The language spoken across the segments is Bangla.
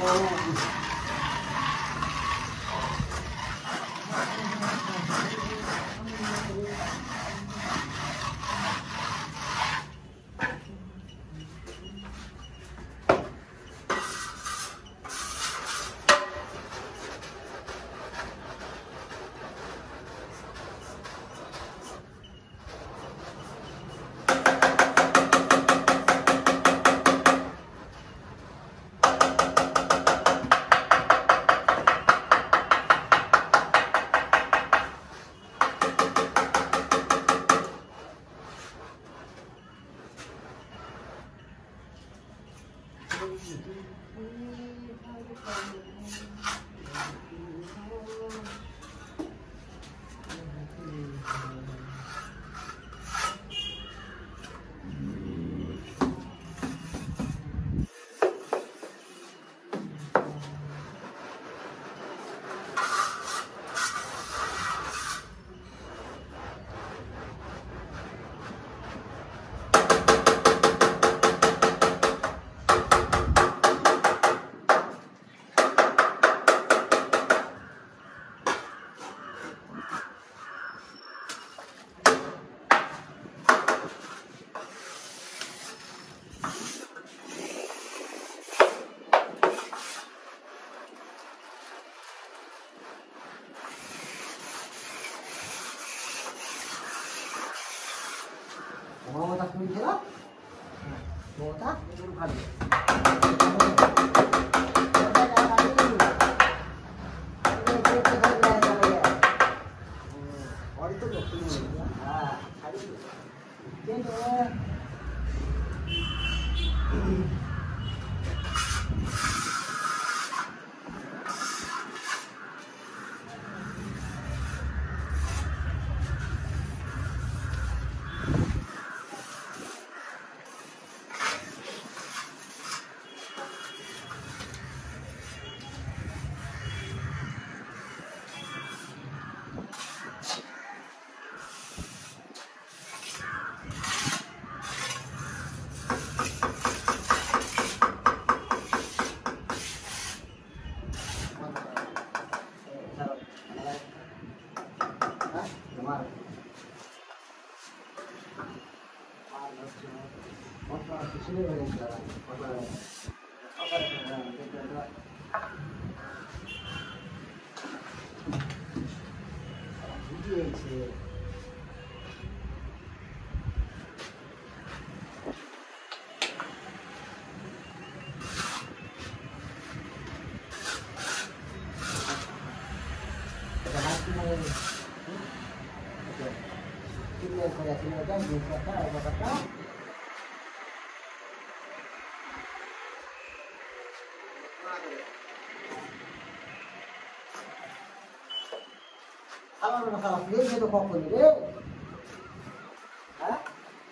mau tak mikir mau tak dulu kali kalau masalah dia itu kok pun dia, hah?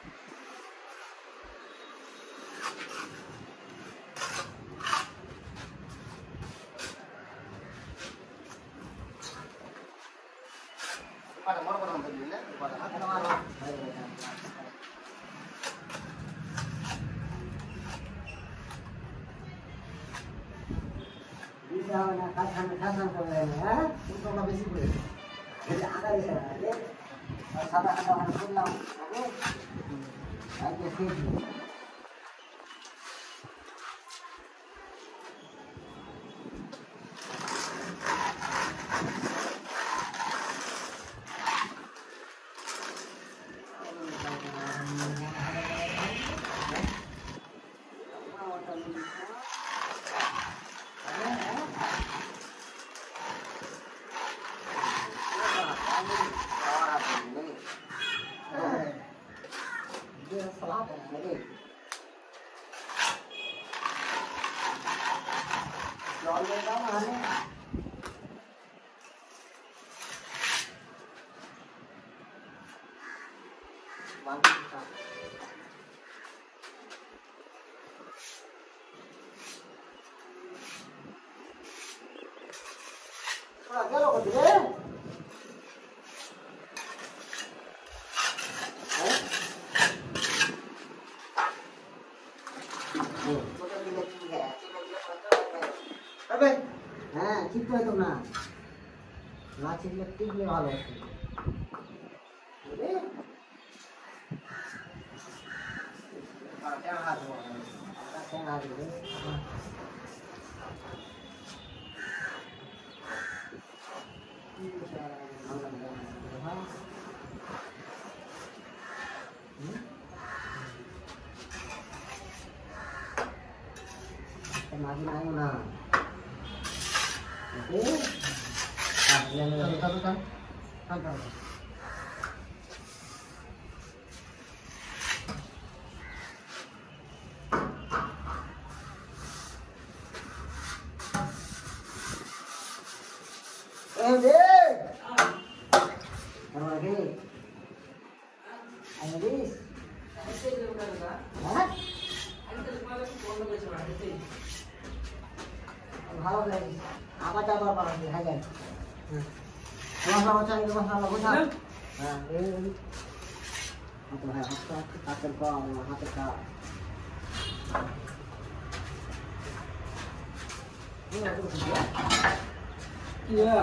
Pada mana orang berdiri, pada mana? Bisa nak kasan kalian ya, untuk lebih sibuk. Jadi ada di sana, ya. Sampai ada orang pulang, oke? Aja sih. আবে হ্যাঁ চিপতে হতো না না চিপলে টিপলে ভালো হতো মাঝে নাই না ভালো করে আবার আবার বানাবি হ্যাঁ যাই মশলা মশলা মশলা বুঝা হ্যাঁ এই তো হ্যাঁ হাতের পা হাতের পা Yeah.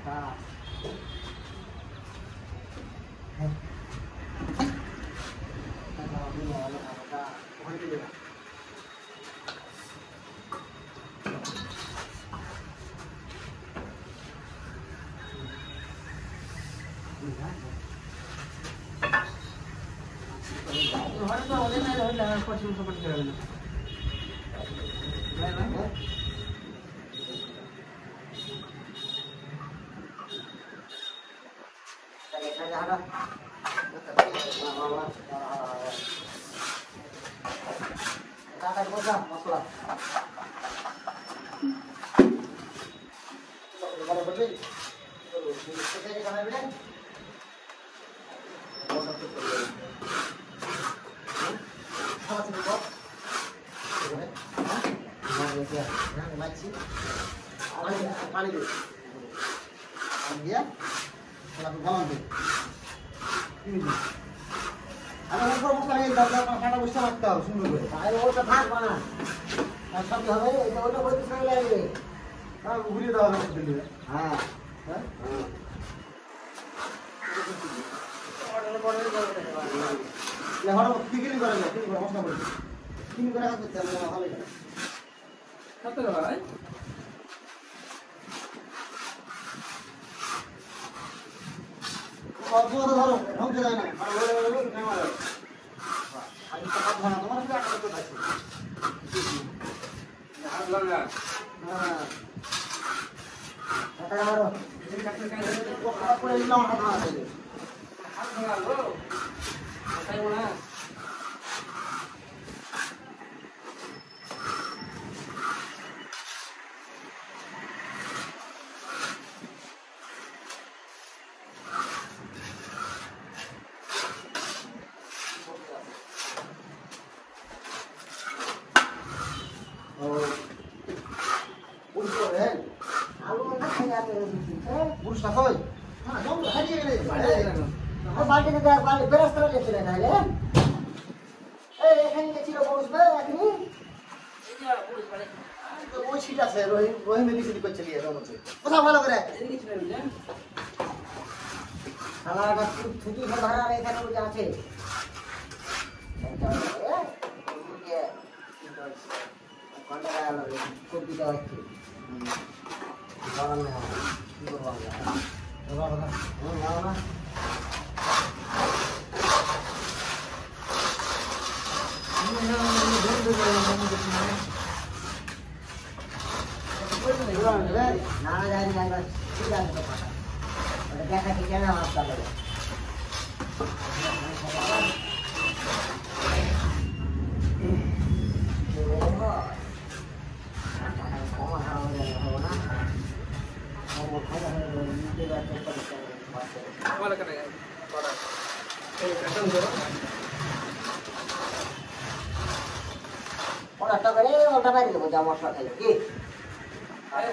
পানি দে দিয়া গরম দে আমি উপর মশলা লাগিয়ে দাও কাটা বসে রাখতে হবে সুন্দর করে তাহলে ওটা থাকবে না আর সব হবে এটা ওটা বলতে সময় লাগবে আর ঘুরিয়ে দেওয়া হবে দিলে হ্যাঁ হ্যাঁ লেখাটা কিকিং করে না কিকিং করে মশলা করে কিকিং করে কাজ করতে হবে ভালো লাগে কত ভাই অদ্ভুত ধরো ঢংকে যায় না আর বলে নেই মারো আমি তো হাত ভাঙা তোমার কাছে একটা কথা আছে হাত লাগা হ্যাঁ এটা মারো এই কাটতে কাটতে কথা করে দিলাম হাত ভাঙা আছে হাত লাগা গো তাই না পুরুষটা কই হ্যাঁ জম হারিয়ে গেলে বাড়ি থেকে বাড়ি বেরাস্তা লেছিল তাহলে এই এখানে ছিল পুরুষ বে এখানে এই যে পুলিশ বাড়ি তো ওই ছিট আছে রহিম মেডিসিন করতে লিয়ে রমছে কথা ভালো করে এদিকে ছিল বুঝলেন শালাটা ছুটি ধরা এখানে ওই আছে কবিতা হচ্ছে না জানি ঠিক আছে দেখা কি কেন আপনার Wala ka na yan. Para. Eh, kasang go. ওটা করে ওটা বাইরে দেবো যা মশলা খাইলে কি Ay,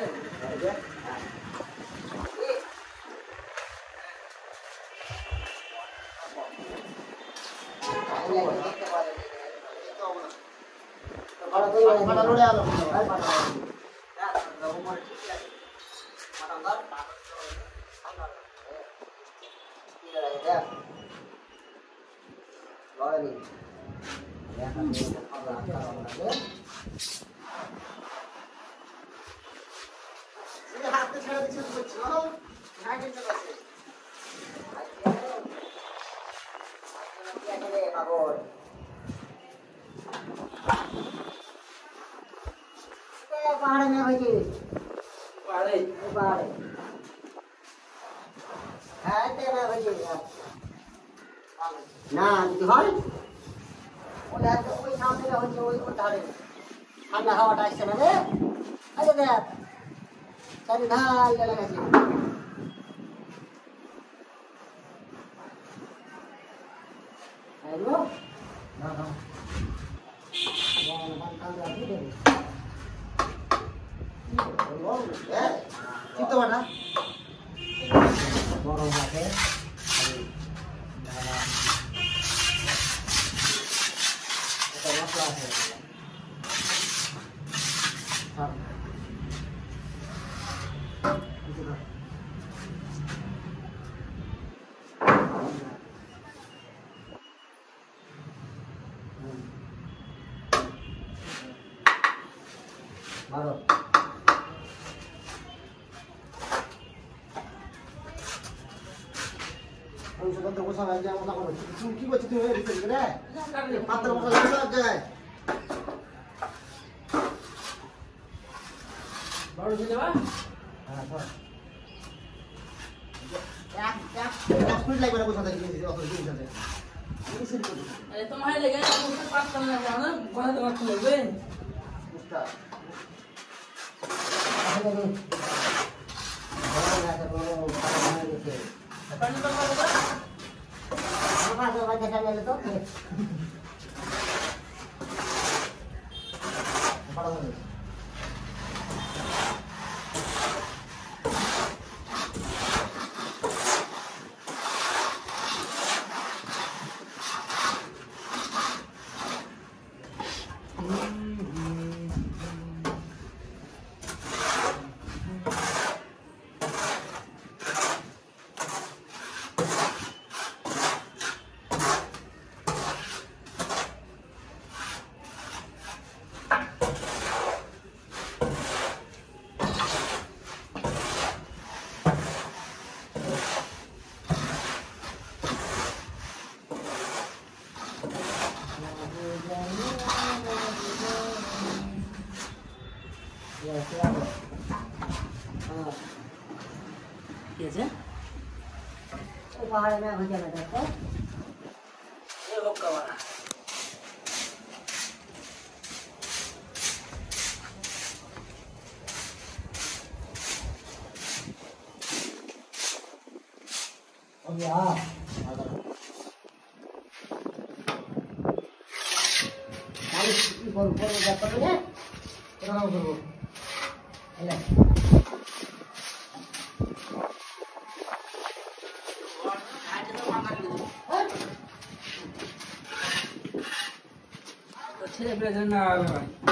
দেখতে পারে পরে ঠিক আছে মাটাঙ্গার কি লাগে দেখ লড়াই দেখ আমি খাবার লাগে ये हाथ से छड़ा दिखे तो चलो हाथ से चलो से क्या करे बाबूर ये पहाड़ में भाई जी पहाड़ है तेरा भाई जी ना दिखाई वो यार तो कोई सामने का हो जो वो उतारे ठंडा हवा टाइस से ना रे अरे देख चल ढाल ले लगा जी हेलो हां हां वो मन का जाती है वो ए चित्त बना बड़ो बाटे तो मसला है हां मारो हम सब तो मसा लग जाए मसा करो तू की बच्ची तू है रिसर्च करे पात्र मसा लग जाए बारो से जावा हां सर क्या स्पीड लाइक वाला पूछा था कि ऑफर की चलते अरे तुम्हारे लगे मुझसे बात करना चाहना बहुत बात लोगे उसका लगे ना तो पानी से पानी तो होगा हमारा जो वजह से ले तो बड़ा हो कैसे वो पहाड़ में हो जाना था ये हुक्का वाला अब यार मालिक की बोल जाता है ना तेरा नाम करो ले तो छे पे ना